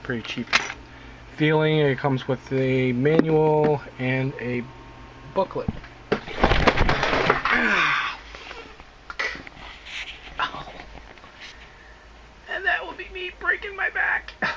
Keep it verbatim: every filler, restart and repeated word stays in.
pretty cheap feeling. It comes with a manual and a booklet. And that will be me breaking my back.